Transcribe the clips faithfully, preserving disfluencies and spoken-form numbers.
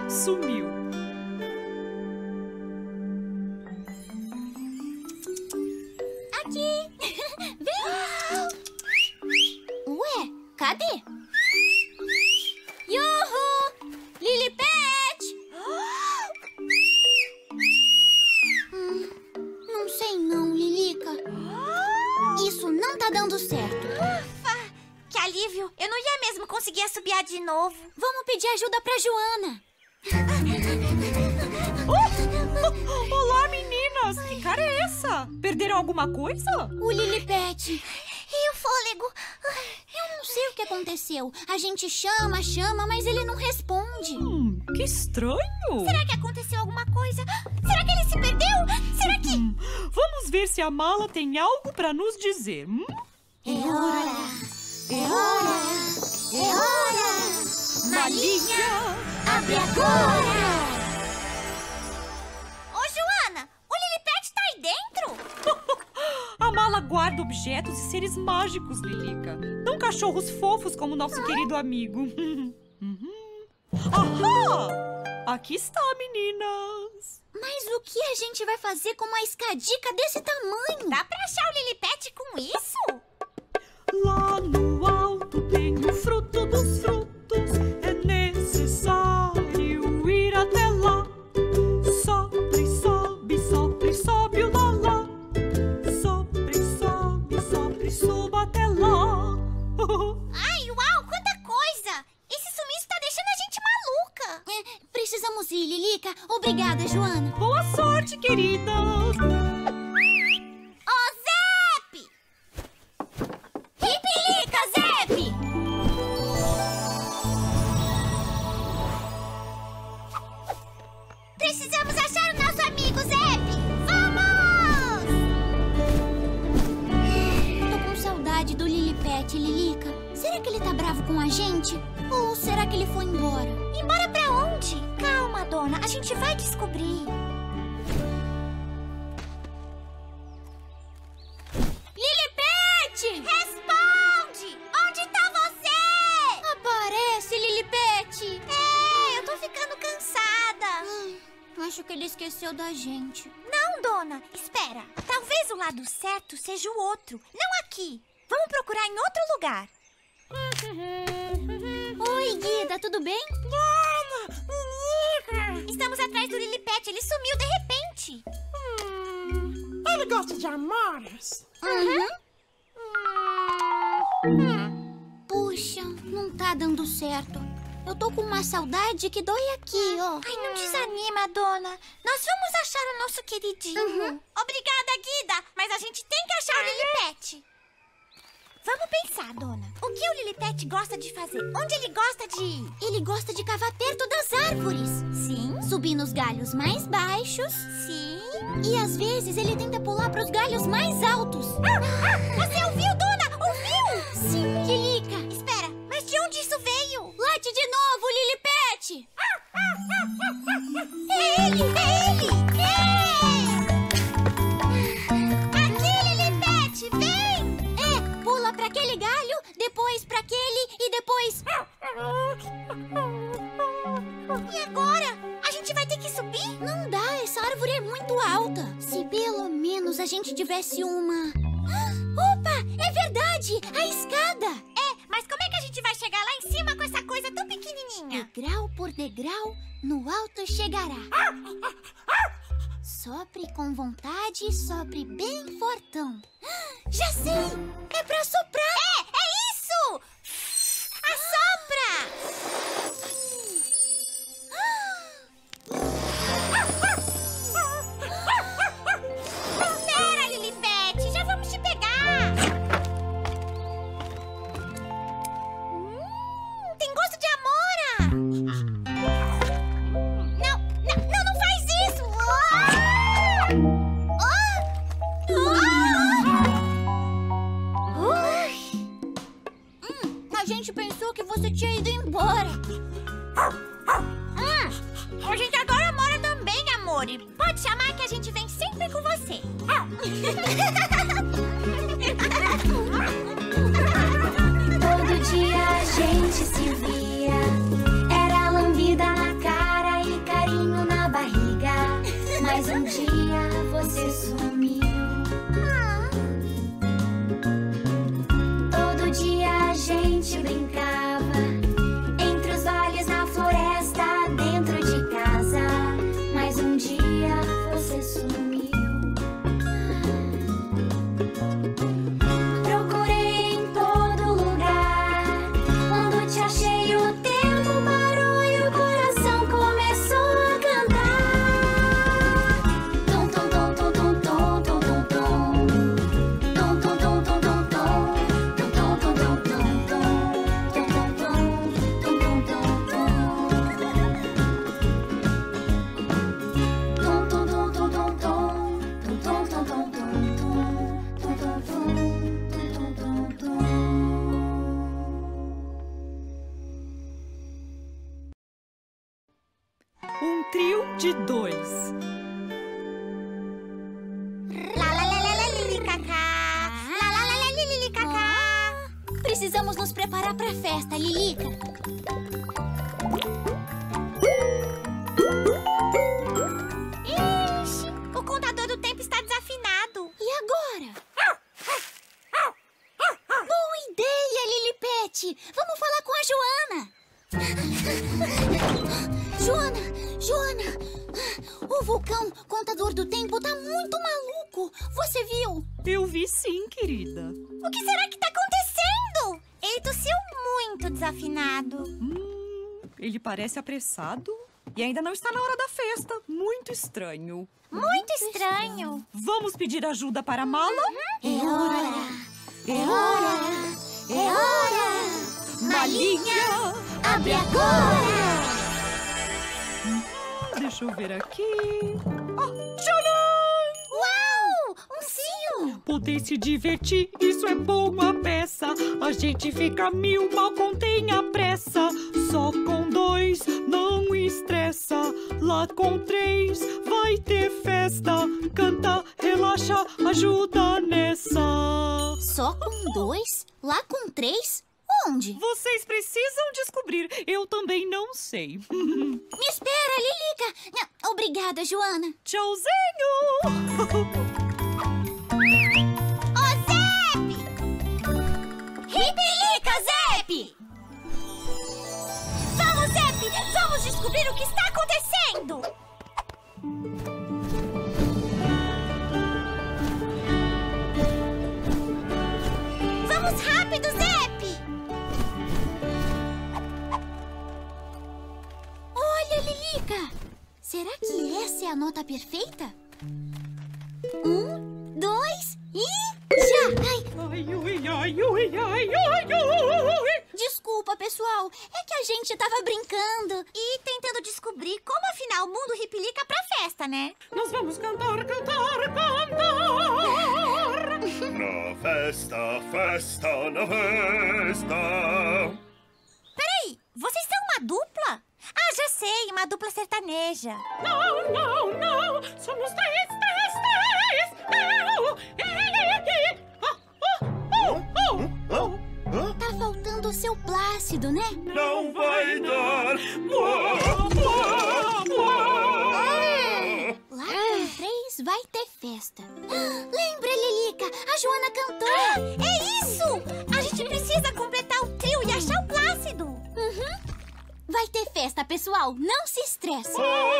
sumiu. Aqui! Vem! Ué, cadê? Yuhu! Lilipet! hum, não sei não, Lilica. Isso não tá dando certo. Ufa! Que alívio! Eu não ia mesmo conseguir assobiar de novo. Vamos pedir ajuda pra Joana. Oh! Olá, meninas! Que cara é essa? Perderam alguma coisa? O Lilipet. E o fôlego? Eu não sei o que aconteceu. A gente chama, chama, mas ele não responde. Hum, que estranho. Será que aconteceu alguma coisa? Será que ele se perdeu? Será que... Hum, vamos ver se a mala tem algo pra nos dizer. Hum? É hora! É hora! É hora! Malinha, abre agora! Ô, Joana, o Lilipet tá aí dentro? A mala guarda objetos e seres mágicos, Lilica. Não cachorros fofos como nosso querido amigo. Uhum. Ahá! Aqui está, meninas. Mas o que a gente vai fazer com uma escadica desse tamanho? Dá pra achar o Lilipet com isso? Lá no alto tem o fruto dos frutos. É necessário ir até lá. Sopre, sobe, sopre, sobe o lalá. Sopre, sobe, sopre, suba até lá. Ai, uau, quanta coisa! Esse sumiço tá deixando a gente maluca. É, precisamos ir, Lilica. Obrigada, Joana. Boa sorte, queridas. Ô, Zep! Ripilica, Zep! Precisamos achar o nosso amigo Zep! Vamos! Tô com saudade do Lilipet, Lilica. Será que ele tá bravo com a gente? Ou será que ele foi embora? Embora pra onde? Calma, dona, a gente vai descobrir. Lilipet! Responde! Onde tá você? Aparece, Lilipet! É, eu tô ficando cansada. Hum, acho que ele esqueceu da gente. Não, dona, espera. Talvez o lado certo seja o outro, não aqui. Vamos procurar em outro lugar. Oi, Guida, tudo bem? Estamos atrás do Lilipet, ele sumiu de repente. Hum, ele gosta de amores. Uhum. Hum. Puxa, não tá dando certo. Eu tô com uma saudade que dói aqui, ó. Ai, não desanima, dona. Nós vamos achar o nosso queridinho. Uhum. Obrigada, Guida, mas a gente tem que achar o Lilipet. Vamos pensar, dona. O que o Lilipet gosta de fazer? Onde ele gosta de ir? Ele gosta de cavar perto das árvores. Sim, Subir nos galhos mais baixos. sim. E às vezes ele tenta pular pros galhos mais altos. Você ouviu, dona? Ouviu? Sim, Lilica. Espera, mas de onde isso veio? Late de novo, Lilipet. É ele! É ele! É! Aqui, Lilipet! Vem! É, pula pra aquele galho, depois pra aquele e depois... E agora? A gente vai ter que subir? Não dá, essa árvore é muito alta. Se pelo menos a gente tivesse uma... Opa, é verdade, a escada. É, mas como é que a gente vai chegar lá em cima com essa coisa tão pequenininha? Degrau por degrau, no alto chegará. Sopre com vontade, sopre bem fortão. Já sei, é pra soprar. É, é isso! Assopra! Espera, Lilipet, já vamos te pegar. Hum, tem gosto de amora. Não, não, não, não faz isso. Ah! Ah! Hum, a gente pensou que você tinha ido embora. Hum, a gente adora amora também, amor. Pode chamar que a gente vem sempre com você. Todo dia a gente se via, era lambida na cara e de dois. Lá, lá, lá, lá, lá, lili, cacá. Lá, lá, lá, lá, lili, cacá. Precisamos nos preparar pra festa, Lilica. Ixi, o contador do tempo está desafinado. E agora? Boa ideia, Lilipete! Vamos falar com a Joana. Joana, Joana, o vulcão contador do tempo tá muito maluco. Você viu? Eu vi sim, querida. O que será que está acontecendo? Ele tossiu muito desafinado. Hum, ele parece apressado e ainda não está na hora da festa. Muito estranho. Muito estranho. Vamos pedir ajuda para a mala? É hora! É hora! É hora! Malinha! Abre agora! Hum, deixa eu ver aqui. Ah, tcharam! Uau! Um cio! Poder se divertir, isso é boa peça. A gente fica mil, mal contém a pressa. Só com dois não estressa. Lá com três vai ter festa. Canta, relaxa, ajuda nessa. Só com dois? Lá com três? Onde? Vocês precisam descobrir, eu também não sei. Me espera, Lilica! Obrigada, Joana. Tchauzinho! Ô, Zep! Ripilica, Zep! Vamos, Zep! Vamos descobrir o que está acontecendo! Vamos rápido, Zep! Olha, Lilica! Será que essa é a nota perfeita? Um, dois e... já! Ai, Ai, ui, ai, ui, ai, ai, ui. desculpa, pessoal. É que a gente tava brincando. E tentando descobrir como afinal o mundo ripilica pra festa, né? Nós vamos cantar, cantar, cantar. Na festa, festa, na festa. Peraí, vocês são uma dupla? Ah, já sei, uma dupla sertaneja. Não, não, não. Somos três, três, três. Au. E, e, e. Ah, oh, oh, oh, oh. Tá faltando o seu Plácido, né? Não vai dar. Lá com três vai ter festa. Lembra, Lilica? A Joana cantou. É isso! A gente precisa completar o trio e achar o Plácido. Uhum. Vai ter festa, pessoal. Não se estresse.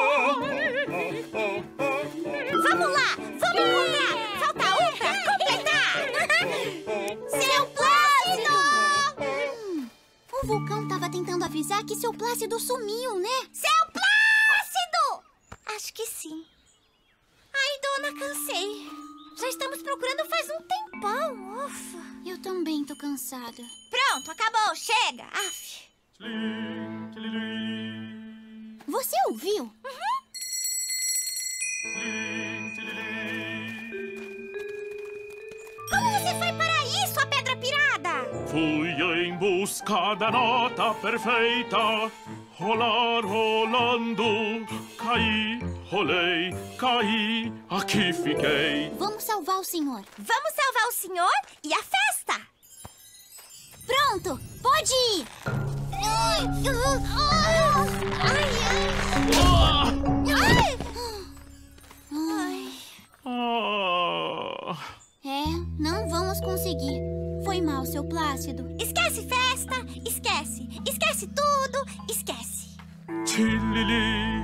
Vamos lá! Vamos encontrar! Falta um pra completar! Seu Plácido! Hum, o vulcão tava tentando avisar que seu Plácido sumiu, né? Seu Plácido! Acho que sim. Ai, dona, cansei. Já estamos procurando faz um tempão. Ufa. Eu também tô cansada. Pronto, acabou. Chega. Aff. Você ouviu? Como você foi para isso, a pedra pirada? Fui em busca da nota perfeita. Rolar, rolando. Caí, rolei, caí. Aqui fiquei. Vamos salvar o senhor. Vamos salvar o senhor e a festa. Pronto, pode ir. Ai, ai. Ai. Ai. Ah. É, não vamos conseguir. Foi mal, seu Plácido. Esquece festa, esquece. Esquece tudo, esquece. Tilili,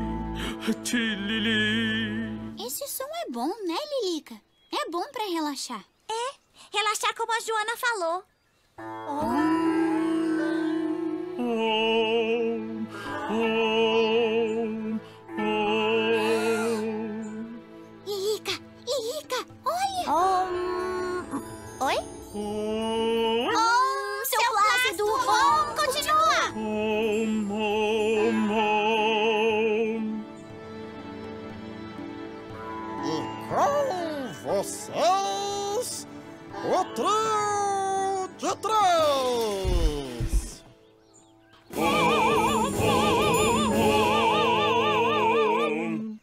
tilili. Esse som é bom, né, Lilica? É bom pra relaxar. É, relaxar como a Joana falou. Oh, oh, oh. Lilica, Lilica, olha! Um... Oi? Oh, Um, seu, seu Plácido. Um, continua. oh, oh, oh. E com vocês, o trio de três. Oh, oh, oh.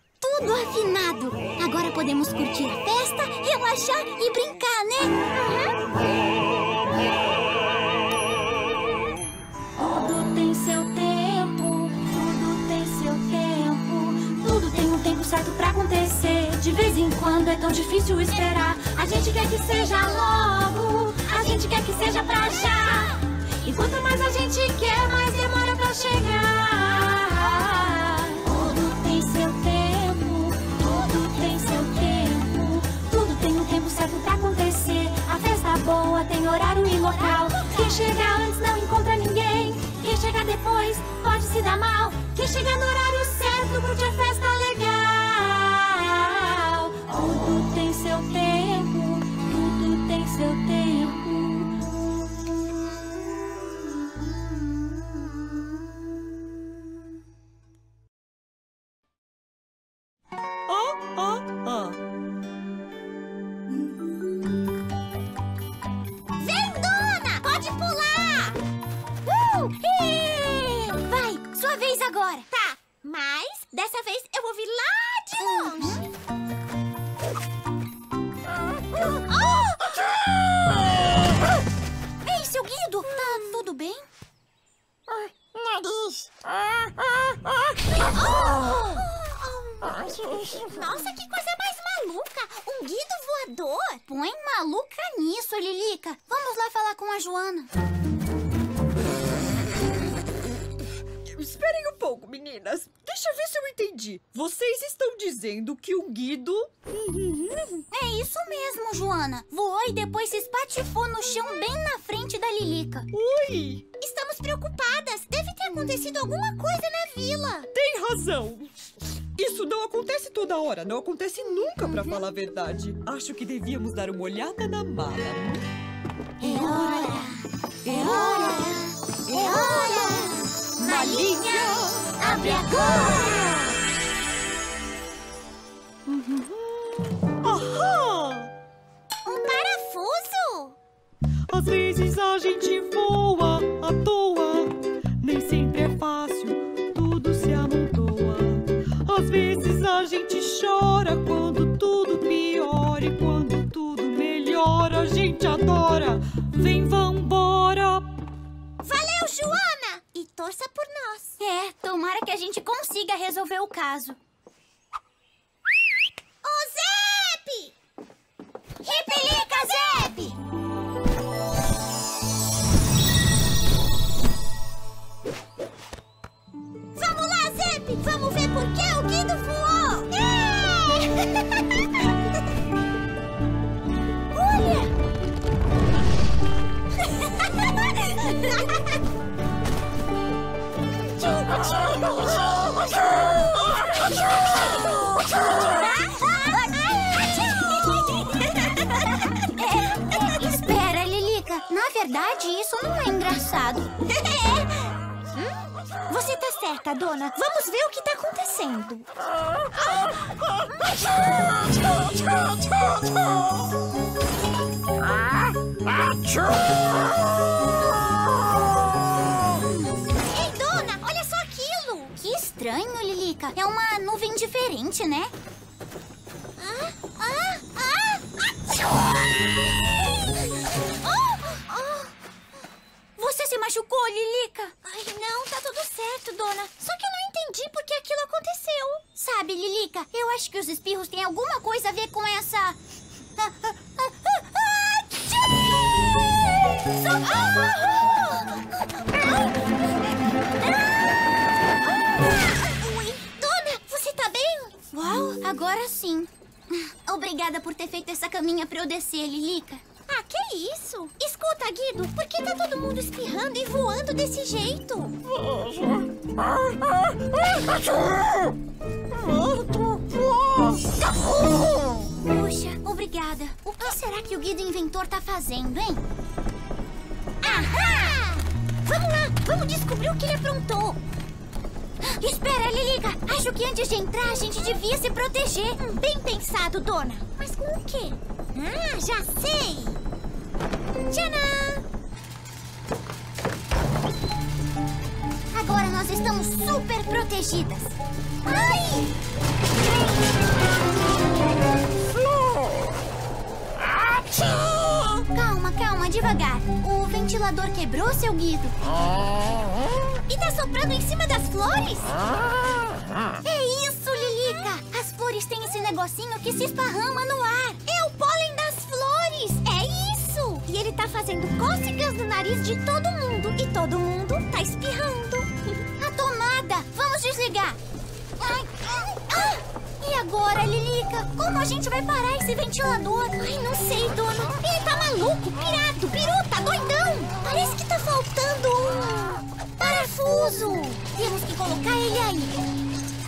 de vez em quando é tão difícil esperar. A gente quer que seja logo, a gente quer que seja pra já. E quanto mais a gente quer, mais demora pra chegar. Tudo tem seu tempo, tudo tem seu tempo. Tudo tem um tempo certo pra acontecer. A festa boa tem horário e local. Quem chega antes não encontra ninguém. Quem chega depois pode se dar mal. Quem chega no horário certo curte a festa legal. Tudo tem seu tempo, tudo tem seu tempo. Ah, ah, ah. Vem, Dona! Pode pular! Uh! Ê! Vai, sua vez agora. Tá, mas dessa vez eu vou vir lá de longe. Ei, seu Guido, tá tudo bem? Nariz. Nossa, que coisa mais maluca! Um guido voador? Põe maluca nisso, Lilica. Vamos lá falar com a Joana. Esperem um pouco, meninas. Deixa eu ver se eu entendi. Vocês estão dizendo que um guido... É isso mesmo, Joana. Voou e depois se espatifou no chão bem na frente da Lilica. Ui! Estamos preocupadas. Deve ter acontecido alguma coisa na vila. Tem razão. Isso não acontece toda hora. Não acontece nunca, pra falar a verdade. Acho que devíamos dar uma olhada na mala. É hora! É hora! É hora! Malinha, abre agora! Ahá! Um parafuso? Às vezes a gente voa à toa. Nem sempre é fácil, tudo se amontoa. Às vezes a gente chora quando tudo piora. E quando tudo melhora, a gente adora. Vem, vambora! Valeu, Joana! E torça por nós. É, tomara que a gente consiga resolver o caso. Ô, Zep! Repelica, Zep! Vamos lá, Zep! Vamos ver por que o guido voou! Olha! É, espera, Lilica. Na verdade, isso não é engraçado. Hum? Você tá certa, Dona. Vamos ver o que tá acontecendo. Ei, Dona, olha só aquilo. Que estranho, Lilica. É uma nuvem diferente, né? Ah, ah, ah, ah. Oh, oh. Você se machucou, Lilica? Ai, não, tá tudo certo, Dona. Só que eu não entendi por que aquilo aconteceu. Sabe, Lilica, eu acho que os espirros têm alguma coisa a ver com essa... Ui, Dona, você tá bem? Uau, agora sim. Obrigada por ter feito essa caminha pra eu descer, Lilica. Ah, que isso? Escuta, Guido, por que tá todo mundo espirrando e voando desse jeito? Puxa, obrigada. O que será que o Guido Inventor tá fazendo, hein? Ahá! Vamos lá, vamos descobrir o que ele aprontou. Espera, Lilica. Acho que antes de entrar a gente devia se proteger. Hum, bem pensado, Dona. Mas com o quê? Ah, já sei! Tcharam! Agora nós estamos super protegidas. Ai! Calma, calma, devagar. O ventilador quebrou, seu Guido? E tá soprando em cima das flores? É isso, Lilica. As flores eles têm esse negocinho que se esparrama no ar. É o pólen das flores, é isso! E ele tá fazendo cócegas no nariz de todo mundo. E todo mundo tá espirrando. A tomada! Vamos desligar! Ai, ah, e agora, Lilica? Como a gente vai parar esse ventilador? Ai, não sei, dona. Ele tá maluco, pirado, biruta, doidão. Parece que tá faltando um parafuso. Temos que colocar ele aí.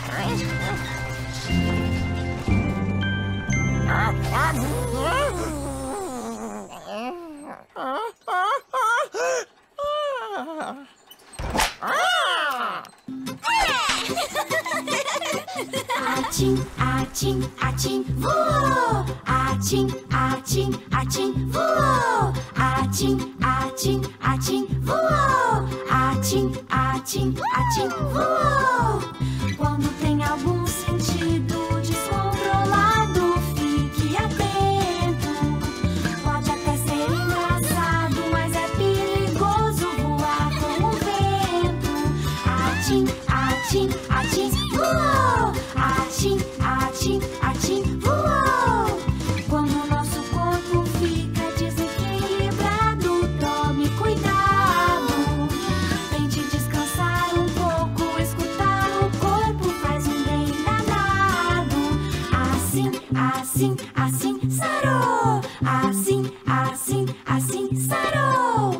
Atim, atim, atim, voou! Atim, atim, atim, voou! Atim, atim, atim, voou! Atim, atim, atim, voou! Quando tem algum sentido descontrolado, fique atento. Pode até ser engraçado, mas é perigoso voar com o vento. Atim, atim, atim, voou! Atim, atim, atim, voou! Quando o nosso corpo fica desequilibrado, tome cuidado. Tente descansar um pouco, escutar o corpo faz um bem danado. Assim, assim, assim, sarou! Assim, assim, assim, sarou!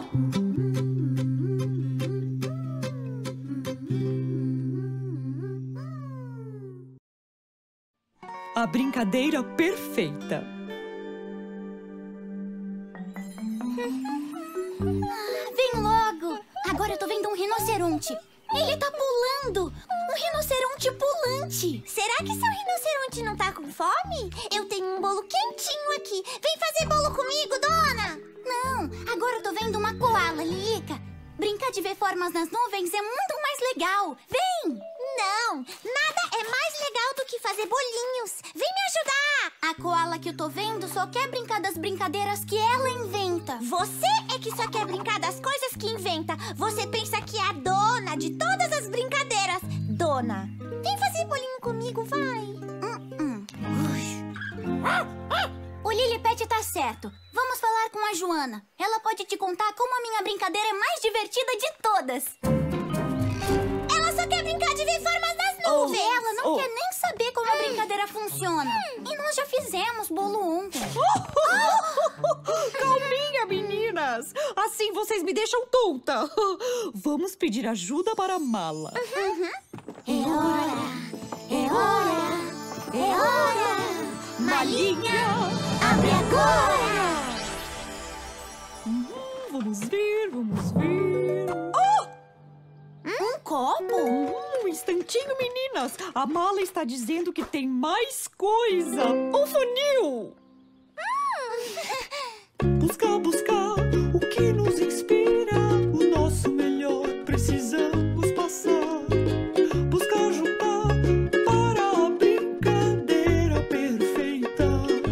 A brincadeira perfeita. Vem logo! Agora eu tô vendo um rinoceronte. Ele tá pulando! Um rinoceronte pulante! Será que seu rinoceronte não tá com fome? Eu tenho um bolo quentinho aqui. Vem fazer bolo comigo, dona! Não, agora eu tô vendo uma koala, Lilica. Brincar de ver formas nas nuvens é muito mais legal. Vem! Não, nada é mais legal do que fazer bolinhos. Vem me ajudar! A koala que eu tô vendo só quer brincar das brincadeiras que ela inventa. Você é que só quer brincar das coisas que inventa. Você pensa que é a dona de todas as brincadeiras. Dona, vem fazer bolinho comigo, vai. Hum, hum. O Lilipet tá certo. Vamos falar com a Joana. Ela pode te contar como a minha brincadeira é mais divertida de todas. Ela só quer brincar de ver formas das nuvens. Oh, ela não oh. quer nem saber como a brincadeira funciona. E nós já fizemos bolo ontem. Calminha, meninas. Assim vocês me deixam tonta. Vamos pedir ajuda para a mala. Uhum. É hora, é hora, é hora. Malinha, abre agora. Hum, vamos ver, vamos ver. Oh! Um copo? Um instantinho, meninas. A mala está dizendo que tem mais coisa. Um funil. Hum. Buscar, buscar o que nos inspira. O nosso melhor precisamos passar. Buscar, juntar para a brincadeira perfeita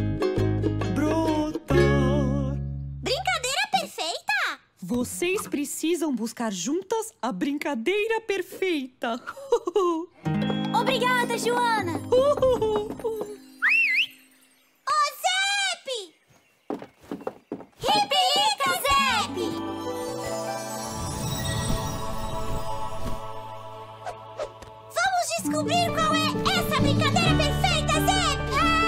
brotar. Brincadeira perfeita? Vocês precisam buscar juntas a brincadeira perfeita. Obrigada, Joana. Ô, Zep! Ripelica, Zep! Vamos descobrir qual é essa brincadeira perfeita, Zep!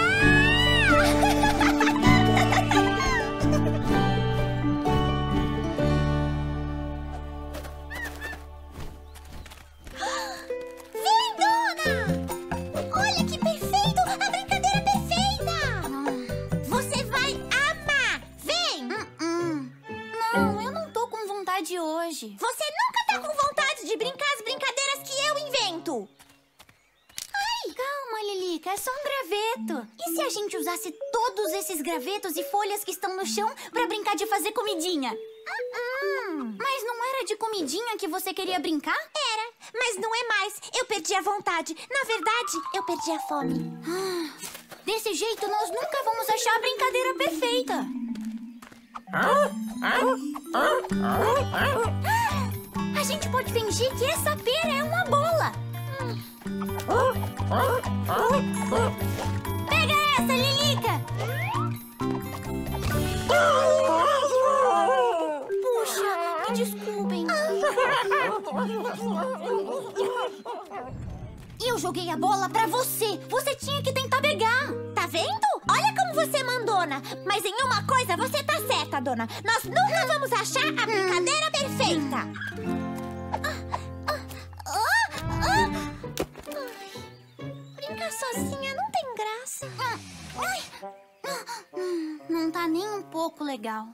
Vem, dona! Olha que perfeito! A brincadeira perfeita! Você vai amar! Vem! Uh-uh. Não, eu não tô com vontade hoje. Você nunca tá com vontade de brincar as brincadeiras que eu invento! Ai! Calma, Lilica, é só um graveto. E se a gente usasse todos esses gravetos e folhas que estão no chão pra brincar de fazer comidinha? Uh-uh. Mas não era de comidinha que você queria brincar? Era, mas não é mais. Eu perdi a vontade. Na verdade, eu perdi a fome. Ah, desse jeito, nós nunca vamos achar a brincadeira perfeita. A gente pode fingir que essa pera é uma bola. desculpem. Eu joguei a bola pra você. Você tinha que tentar pegar. Tá vendo? Olha como você é mandona. Mas em uma coisa você tá certa, dona. Nós nunca vamos achar a brincadeira perfeita. Brincar sozinha não tem graça. Não tá nem um pouco legal.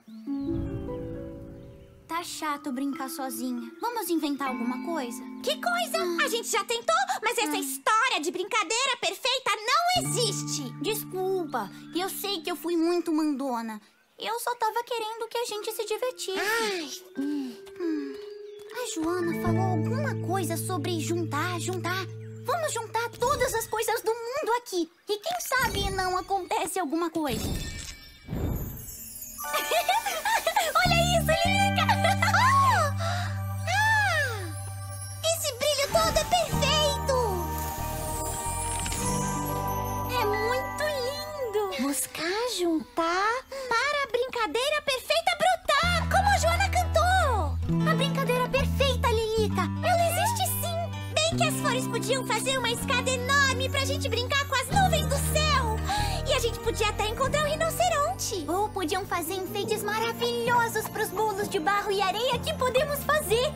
Tá chato brincar sozinha. Vamos inventar alguma coisa? Que coisa? A gente já tentou, mas essa história de brincadeira perfeita não existe. Desculpa, eu sei que eu fui muito mandona. Eu só tava querendo que a gente se divertisse. Hum. Hum. A Joana falou alguma coisa sobre juntar, juntar. Vamos juntar todas as coisas do mundo aqui. E quem sabe não acontece alguma coisa. Olha isso, Lilica! Ah! Ah! Esse brilho todo é perfeito! É muito lindo! Buscar, juntar para a brincadeira perfeita brotar, como a Joana cantou! A brincadeira perfeita, Lilica! Ela existe sim! Bem que as flores podiam fazer uma escada enorme pra gente brincar com as nuvens do céu! E a gente podia até encontrar um rinoceronte! Ou podiam fazer enfeites maravilhosos pros bolos de barro e areia que podemos fazer!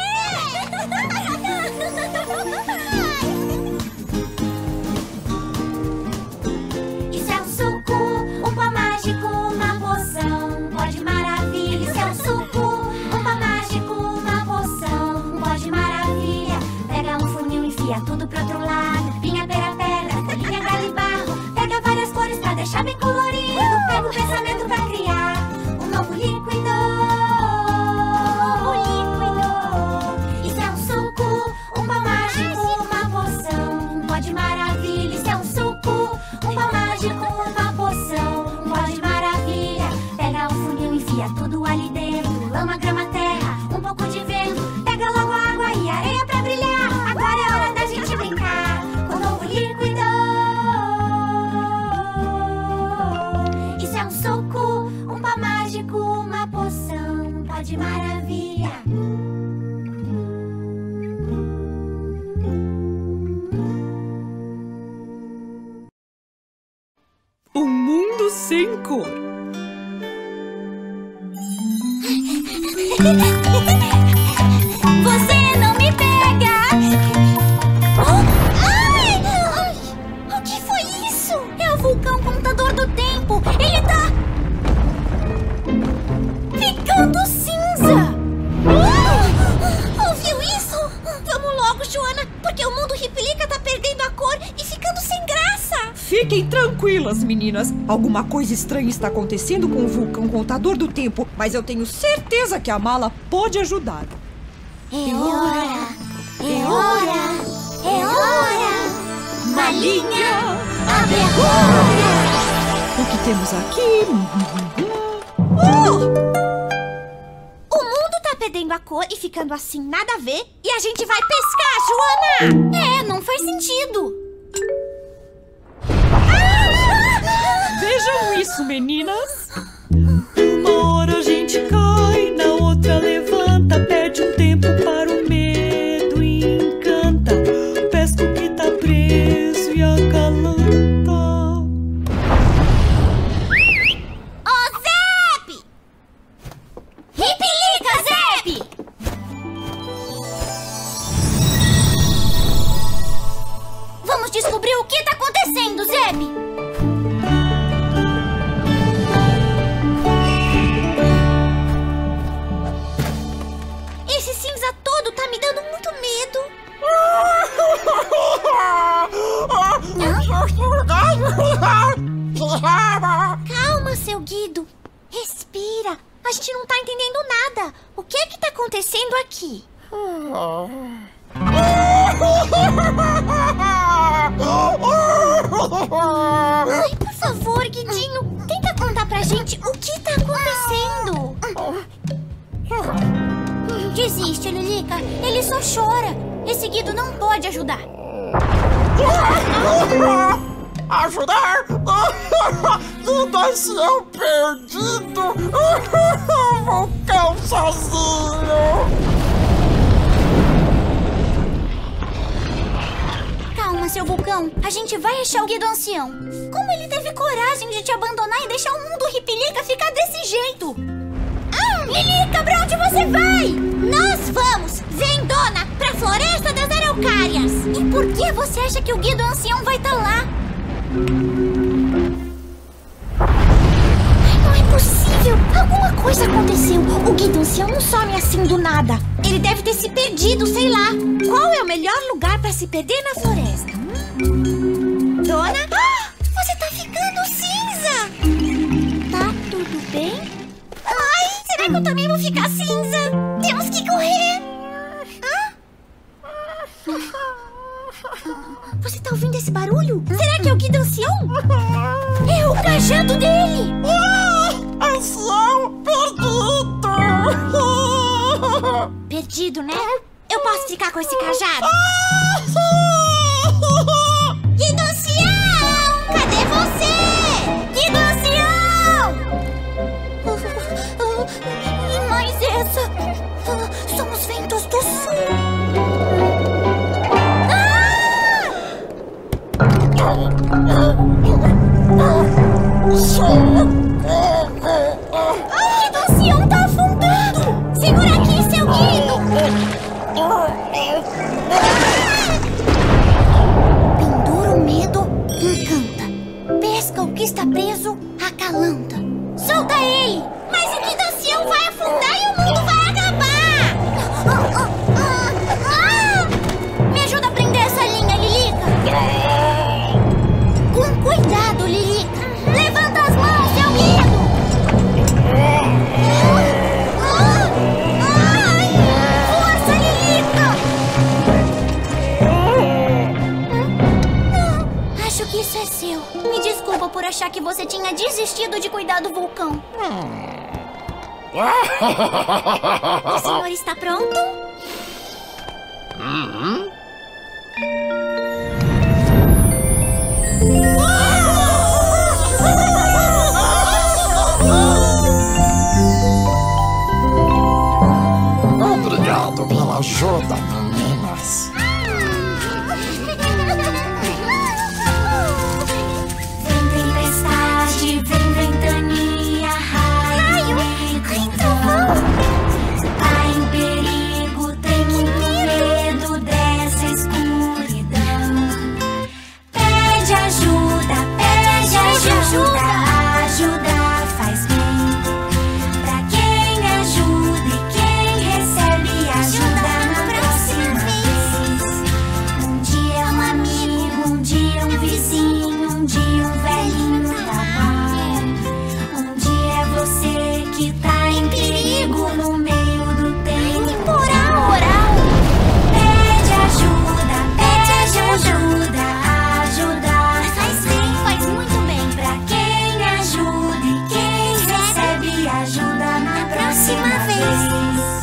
Isso é um suco, um pó mágico, uma poção, um pó de maravilha. Isso é um suco, um pó mágico, uma poção, um pó de maravilha. Pega um funil, enfia tudo pro outro lado. Pinha, pera, pedra, folhinha, galho e barro. Pega várias cores pra deixar bem colorido. Pega o pensamento pra criar um novo líquido. O líquido. Isso é um suco, um pó mágico, uma poção, um pó de maravilha. Isso é um suco, um pó mágico, uma poção, um pó de maravilha. Pega um funil, enfia tudo ali dentro. Lama, grama, terra, um pouco de vento. Pega logo água e areia pra brilhar. Agora é hora da gente brincar com o novo líquido. Isso é um suco, um pó mágico, uma poção, um pó de maravilha. Um mundo sem cor. Você não me pega! Ai! Ai! O que foi isso? É o vulcão contador do tempo! Ele tá... ficando cinza! Ah! Ouviu isso? Vamos logo, Joana, porque o mundo Ripilica tá perdendo a cor e ficando sem graça. Fiquem tranquilas, meninas. Alguma coisa estranha está acontecendo com o vulcão contador do tempo, mas eu tenho certeza que a mala pode ajudar. É hora! É hora! É hora! Malinha, abre agora! O que temos aqui? Oh! O mundo tá perdendo a cor e ficando assim, nada a ver. E a gente vai pescar, Joana! É, não faz sentido! Vejam isso, meninas. Uma hora a gente cai, na outra levanta. Perde um tempo para o medo e encanta. Pesca o que tá preso e acalanta. Ô, Zep! Ripilica, Zep! Vamos descobrir o que tá acontecendo, Zep! Esse cinza todo tá me dando muito medo. Calma, seu Guido. Respira. A gente não tá entendendo nada. O que é que tá acontecendo aqui? Ai, por favor, Guidinho, tenta contar pra gente o que tá acontecendo. Desiste, Lilica. Ele só chora. Esse Guido não pode ajudar. ajudar! Guido perdido! Vulcão sozinho! Calma, seu Vulcão. A gente vai achar o Guido Ancião. Como ele teve coragem de te abandonar e deixar o mundo Ripilica ficar desse jeito? Ah, Lilica, pra onde você vai? Nós vamos, Zendona, pra Floresta das Araucárias. E por que você acha que o Guido Ancião vai estar lá? Não é possível! Alguma coisa aconteceu. O Guido Ancião não some assim do nada. Ele deve ter se perdido, sei lá. Qual é o melhor lugar pra se perder na floresta? Hum? Dona? Ah, você tá ficando cinza! Tá tudo bem? Ai, será que eu também vou ficar cinza? Temos que correr! Hã? Você tá ouvindo esse barulho? Será que é o Guido Ancião? É o cajado dele! Ah, Ancião perdido! Perdido, né? Eu posso ficar com esse cajado? Guido Ancião! Cadê você? Guido Ancião! Mas essa... São os ventos do sul. Ah, Guido Ancião tá afundando! Segura aqui, seu Guido! Pendura o medo, encanta. Pesca o que está preso, acalanta. Solta ele! Mas o Guido Ancião vai afundar e o mundo vai acabar! Ah, ah, ah, ah! Me ajuda a prender essa linha, Lilica! Com cuidado, Lilica! Levanta as mãos, seu Guido! Ai! Força, Lilica! Acho que isso é seu. Me desculpa por achar que você tinha desistido de cuidar do vulcão. O senhor está pronto? Uhum. Obrigado pela ajuda, meninas. Vem tempestade, vem ventania, raio e trovão. Tá em perigo, tem muito medo dessa escuridão. Pede ajuda, pede ajuda, ajuda faz bem. Pra quem ajuda e quem recebe ajuda na próxima vez. Um dia um amigo, um dia um vizinho, um dia um velhinho da mar. Um dia é você que tá em perigo no meio do temporal. Pede ajuda, pede ajuda, ajuda faz bem, faz muito bem. Pra quem ajuda e quem recebe ajuda na próxima vez.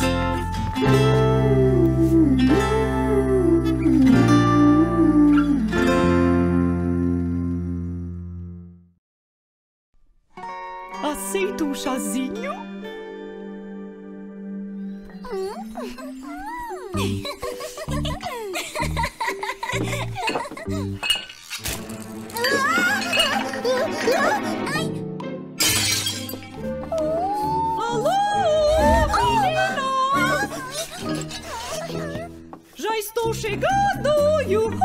Aceita um chazinho? Alô, menina! Já estou chegando! Yuhu!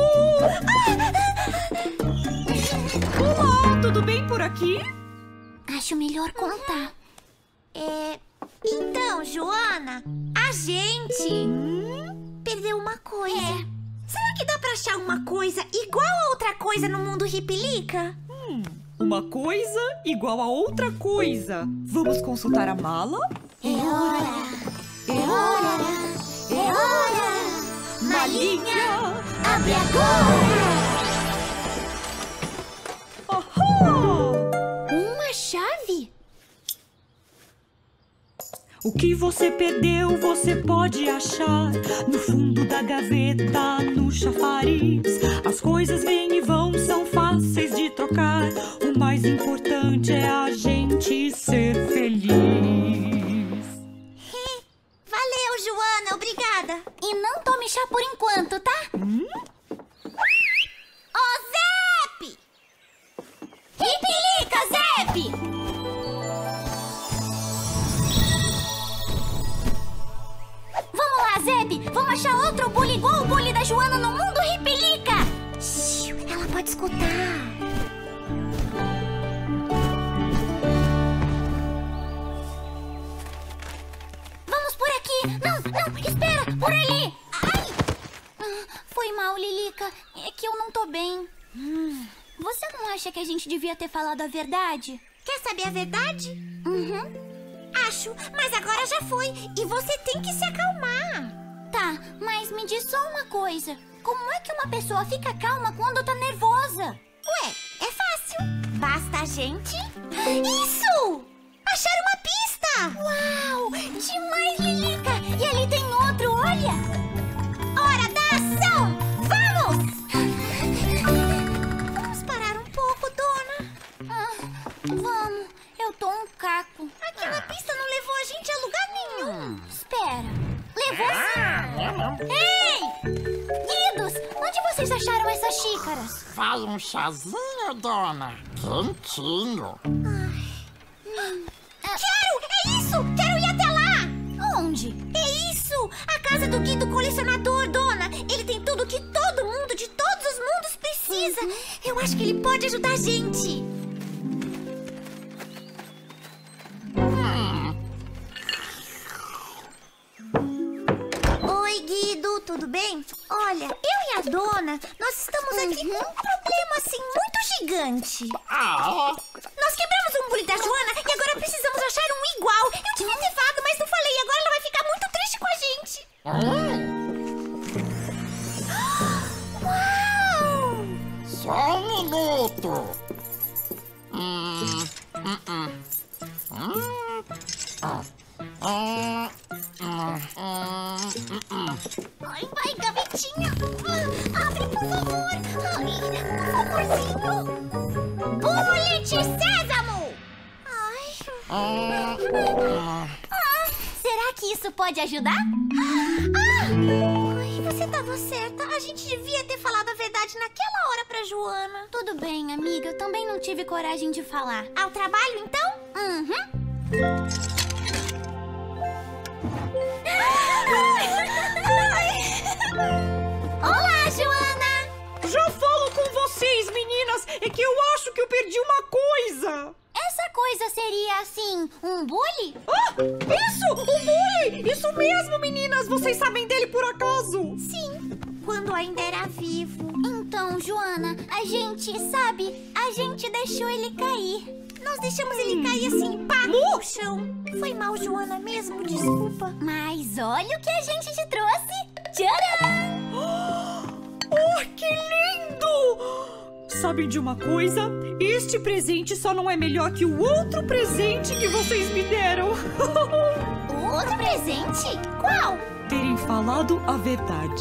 Olá, tudo bem por aqui? Acho melhor contar. É... Então, Joana, a gente perdeu uma coisa. Será que dá pra achar uma coisa igual a outra coisa no mundo Ripilica? Hum, uma coisa igual a outra coisa. Vamos consultar a mala? É hora, é hora, é hora. Malinha, abre agora. Ahá! Uma chave? O que você perdeu, você pode achar no fundo da gaveta, no chafariz. As coisas vêm e vão, são fáceis trocar. O mais importante é a gente ser feliz. Valeu, Joana, obrigada. E não tome chá por enquanto, tá? Hum? Ô, Zep! Ripilica, Zep! Vamos lá, Zep! Vamos achar outro bully igual o bully da Joana no mundo Ripilica! Shhh, ela pode escutar. Vamos por aqui! Não, não, espera! Por ali! Ai! Ah, foi mal, Lilica. É que eu não tô bem. Hum. Você não acha que a gente devia ter falado a verdade? Quer saber a verdade? Uhum. Acho, mas agora já foi. E você tem que se acalmar. Tá, mas me diz só uma coisa. Como é que uma pessoa fica calma quando tá nervosa? Ué, é fácil. Basta a gente... Isso! Achar uma pista! Uau! Demais, Lilica! E ali tem outro, olha! Hora da ação! Vamos! Vamos parar um pouco, dona? Ah, vamos. Eu tô um caco. Aquela pista não levou a gente a lugar nenhum. Espera. Levou sim. Ei! Guidos, onde vocês acharam essas xícaras? Faz um chazinho, dona. Quentinho. Quero! É isso! Quero ir até lá! Onde? É isso! A casa do Guido Colecionador, dona! Ele tem tudo que todo mundo de todos os mundos precisa! Uhum. Eu acho que ele pode ajudar a gente! Hum. Oi, Guido, tudo bem? Olha, eu e a dona, nós estamos aqui uhum. com um problema assim muito gigante. Ah, Nós quebramos um bully da Joana e agora precisamos achar um igual. Eu devia ter falado, mas não falei. Agora ela vai ficar muito triste com a gente. hum. Uau! Só um minuto. Hum, hum, hum. Hum, ah, ah, hum, hum, hum. Ai, vai, gavetinha. Ah, abre, por favor. Ai, por favorzinho. Bullet Sésamo! Ai. Ah, ah. Ah, será que isso pode ajudar? Ah! Ai, você tava certa. A gente devia ter falado a verdade naquela hora pra Joana. Tudo bem, amiga. Eu também não tive coragem de falar. Ao trabalho, então? Uhum. Olá, Joana! Já falo com vocês, meninas. É que eu acho que eu perdi uma coisa. Essa coisa seria, assim, um bully? Ah, isso! Um bully! Isso mesmo, meninas! Vocês sabem dele por acaso? Sim, quando ainda era vivo. Então, Joana, a gente, sabe, a gente deixou ele cair. Nós deixamos ele cair assim, pá, no chão. Foi mal, Joana, mesmo, desculpa. Mas olha o que a gente te trouxe. Tcharam! Oh, que lindo! Sabem de uma coisa? Este presente só não é melhor que o outro presente que vocês me deram. O outro presente? Qual? Terem falado a verdade.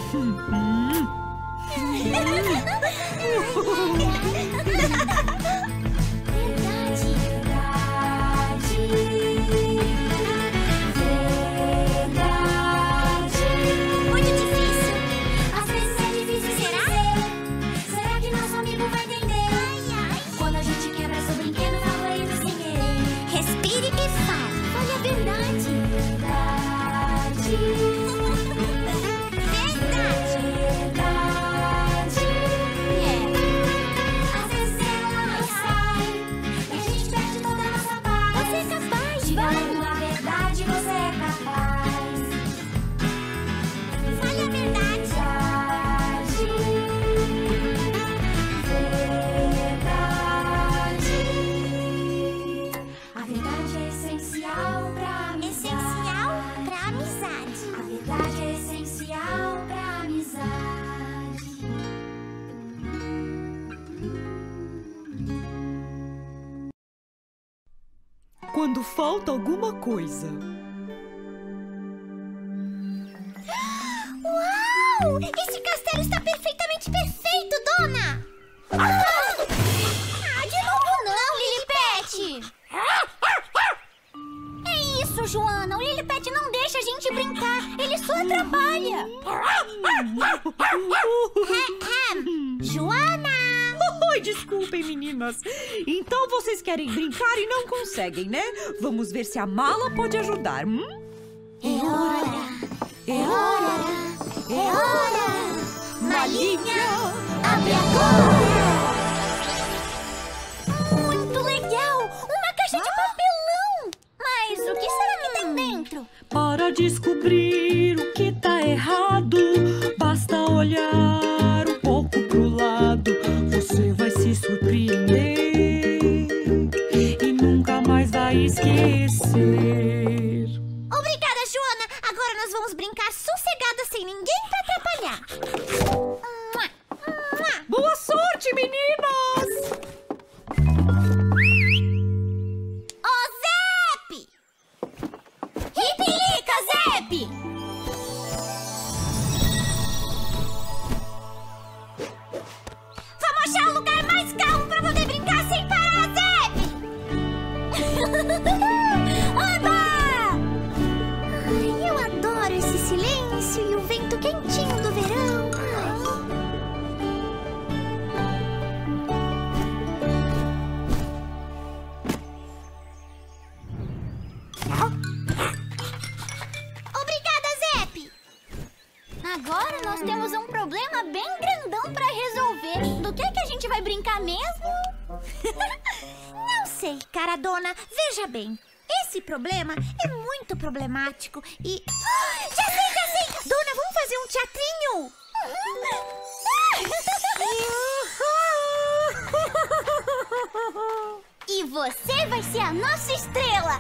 Muito difícil. Às vezes é difícil, será? Será que nosso amigo vai entender? Ai, ai. Quando a gente quebra seu brinquedo favorito sem querer. Respire e fale. Fale a verdade. Verdade. Verdade. Verdade. É. Às vezes ela não sai. E a gente perde toda a nossa paz. Você é capaz de falar a verdade, você é capaz. Fale a verdade. Verdade. A verdade é essencial pra amizade. Essencial pra amizade. A verdade é essencial pra amizade. Quando falta alguma coisa. Uau! Esse castelo está perfeitamente perfeito, dona! Ah! só atrapalha. Joana! Oi, desculpem, meninas. Então vocês querem brincar e não conseguem, né? Vamos ver se a mala pode ajudar. Hum? É hora! É hora! É hora! Malinha, abre agora! Muito legal! Uma caixa de papelão! Mas o que será que tem dentro? Para descobrir o que tá errado, basta olhar um pouco pro lado. Você vai se surpreender e nunca mais vai esquecer. Obrigada, Joana! Agora nós vamos brincar sossegadas sem ninguém pra atrapalhar. Boa sorte, meninas! Ô, Zep! Ripilica, Zep! Vamos achar um lugar mais calmo pra poder brincar sem parar, Zep! Oba! Ai, eu adoro esse silêncio e o vento quentinho do verão. Obrigada, Zep! Agora nós temos um problema bem grandão pra resolver. Do que é que a gente vai brincar mesmo? Não sei, cara dona. Veja bem, esse problema é muito problemático e... Ah, já sei, já sei! Dona, vamos fazer um teatrinho? E você vai ser a nossa estrela!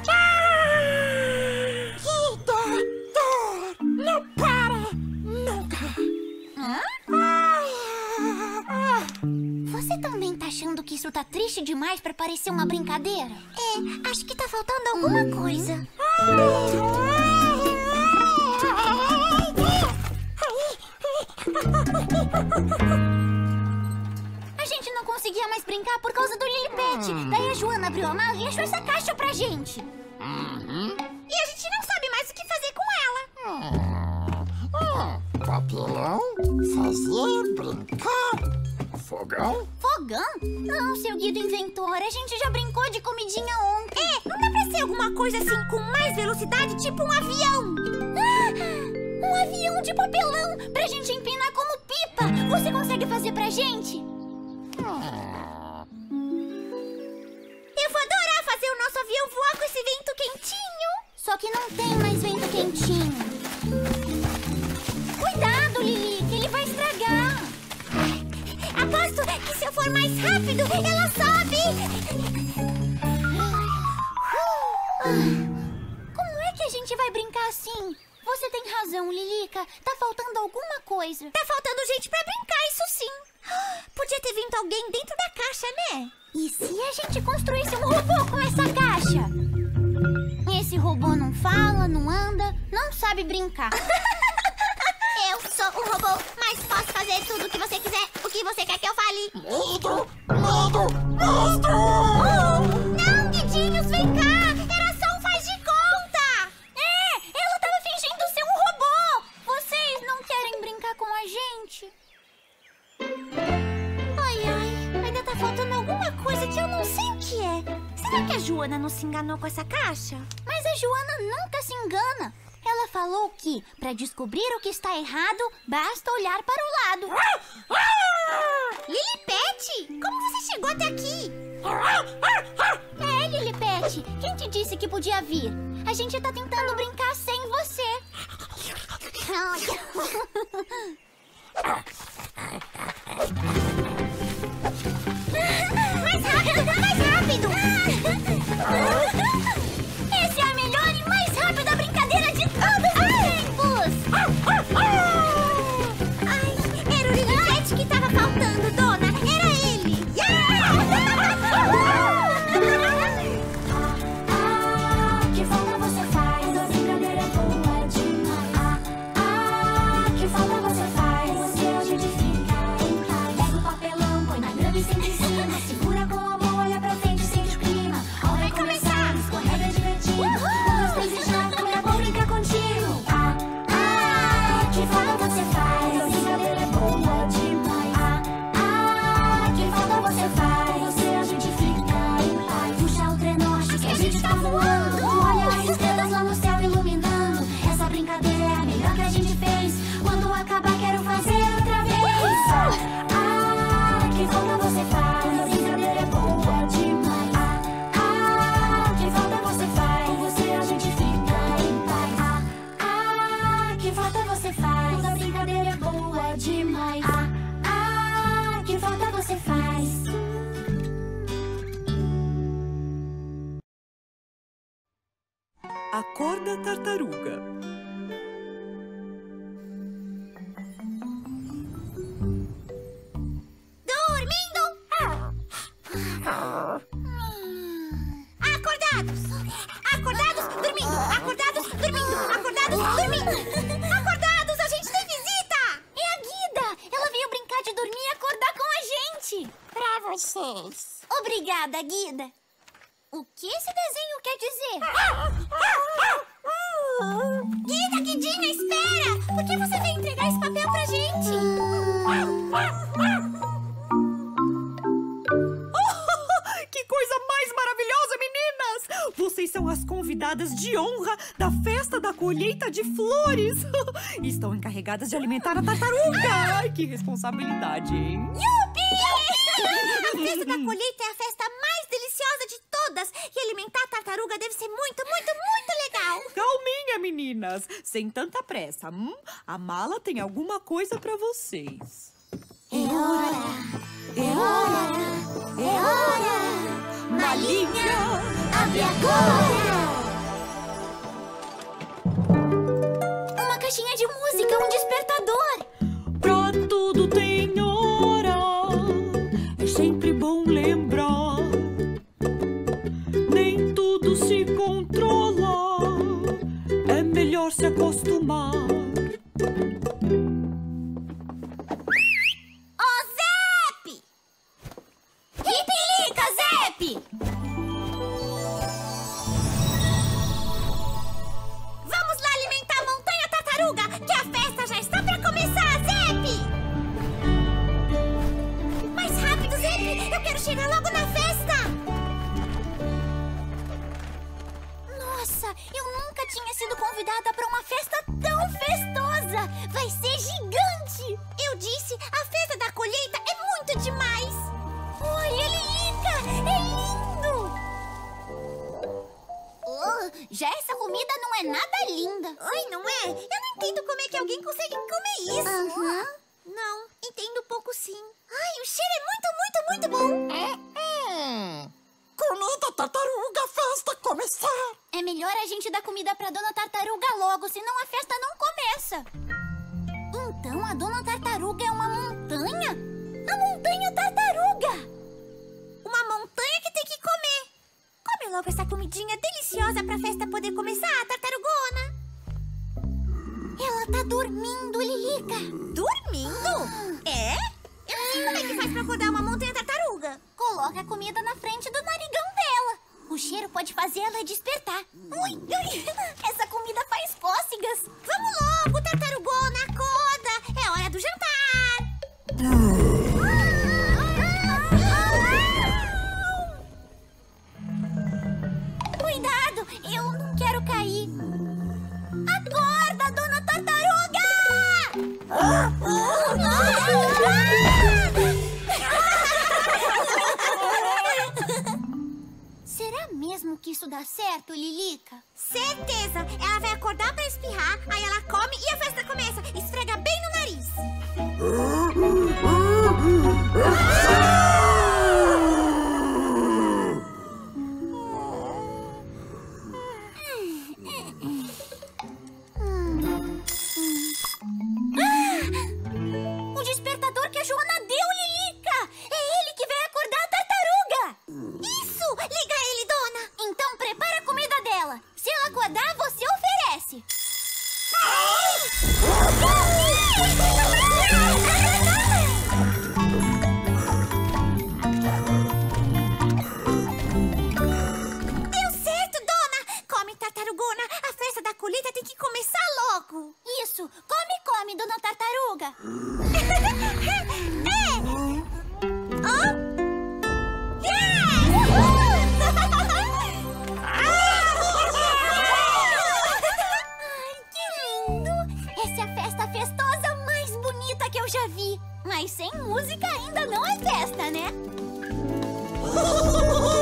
Doutor, não para! Nunca! Hã? Você também tá achando que isso tá triste demais pra parecer uma brincadeira? É, acho que tá faltando alguma coisa. A gente não conseguia mais brincar por causa do Lilipet. Daí a Joana abriu a mala e achou essa caixa pra gente. Uhum. E a gente não sabe mais o que fazer com ela. Ah, papelão, fazer, brincar, fogão. Fogão? Não, seu Guido inventor. A gente já brincou de comidinha ontem. É, não dá pra ser alguma coisa assim com mais velocidade, tipo um avião. Ah, um avião de papelão pra gente empinar como pipa. Você consegue fazer pra gente? Ah, Eu vou adorar fazer o nosso avião voar com esse vento quentinho. Só que não tem mais vento quentinho. Cuidado, Lili, que ele vai estragar. Aposto que se eu for mais rápido, ela sobe. Como é que a gente vai brincar assim? Você tem razão, Lilica. Tá faltando alguma coisa. Tá faltando gente pra brincar, isso sim. Podia ter vindo alguém dentro da caixa, né? E se a gente construísse um robô com essa caixa? Esse robô não fala, não anda, não sabe brincar. Eu sou um robô, mas posso fazer tudo o que você quiser. O que você quer que eu fale? medo, medo, monstro! Oh, não, Guidinhos, vem cá! Era só um faz de conta! É, ela tava fingindo ser um robô! Vocês não querem brincar com a gente? Ai, ai, ainda tá faltando alguma coisa que eu não sei o que é. Será que a Joana não se enganou com essa caixa? Mas a Joana nunca se engana. Ela falou que, para descobrir o que está errado, basta olhar para o lado. Lilipet, como você chegou até aqui? É, Lilipet, quem te disse que podia vir? A gente tá tentando brincar sem você. Mais rápido, mais rápido! Essa é a melhor e mais rápida brincadeira de todos os tempos! Ai, era o Lilipet que tava faltando, dona! Era ele! Ah, que falta você faz? A brincadeira é boa demais. Ah, ah, que falta você faz? você faz. Toda brincadeira é boa demais. Ah, ah, que falta você faz. Acorda, tartaruga. Dormindo! Acordados! Acordados, dormindo! Acordados, dormindo! Acordados, dormindo! Acordados, a gente tem visita! É a Guida! Ela veio brincar de dormir e acordar com a gente. Pra vocês. Obrigada, Guida. O que esse desenho quer dizer? Guida, Guidinha, espera! Por que você veio entregar esse papel pra gente? Que coisa mais maravilhosa, meninas! Vocês são as convidadas de honra da festa da colheita de flores. Estão encarregadas de alimentar a tartaruga. Ai, que responsabilidade, hein? Yupi! A festa da colheita é a festa mais deliciosa de todas. E alimentar a tartaruga deve ser muito, muito, muito legal. Calminha, meninas. Sem tanta pressa. Hum? A mala tem alguma coisa pra vocês. É hora! É hora! É hora! Malinha, abre agora! Uma caixinha de música, um despertador. Pra tudo tem hora. É sempre bom lembrar. Nem tudo se controla. É melhor se acostumar. Ô, Zep! Ripilica, Zep! Vamos lá alimentar a montanha tartaruga, que a festa já está pra começar, Zep! Mais rápido, Zep! Eu quero chegar logo na festa! Nossa, eu nunca tinha sido convidada para uma festa tão festosa. Vai ser gigante. Eu disse, a festa da colheita é muito demais! Olha, Lilica, é lindo. Oh, já essa comida não é nada linda. Ai, não é? Eu não entendo como é que alguém consegue comer isso. Aham. Não, entendo pouco sim. Ai, o cheiro é muito, muito, muito bom. Hum. Comida, tartaruga, festa começar. É melhor a gente dar comida pra Dona Tartaruga logo, senão a festa não começa. Então a Dona Tartaruga é uma montanha? A montanha tartaruga! Uma montanha que tem que comer. Come logo essa comidinha deliciosa pra festa poder começar, tartarugona. Ela tá dormindo, Lilica. Dormindo? É? Eu não sei como é que faz pra acordar uma montanha tartaruga. Coloca a comida na frente do narigão dela. O cheiro pode fazer ela despertar. Ui, ui, essa comida faz cócegas. Vamos logo, tartarugona, acorda. É hora do jantar. Cuidado, eu não quero cair. Acorda, Dona Tartaruga! Será mesmo que isso dá certo, Lilica? Certeza. Ela vai acordar pra espirrar, aí ela come e a festa começa. Esfrega bem no nariz. O despertador que a Joana deu, Lilica! É ele que vai acordar a tartaruga! Isso! Liga ele, dona! Então prepara a comida dela. Se ela acordar, você oferece. Deu certo, dona! Come, tartarugona! A festa da colheita tem que começar logo! Isso! Come, come, Dona Tartaruga! É! Oh! Yes! Ai, que lindo! Essa é a festa festosa mais bonita que eu já vi. Mas sem música ainda não é festa, né?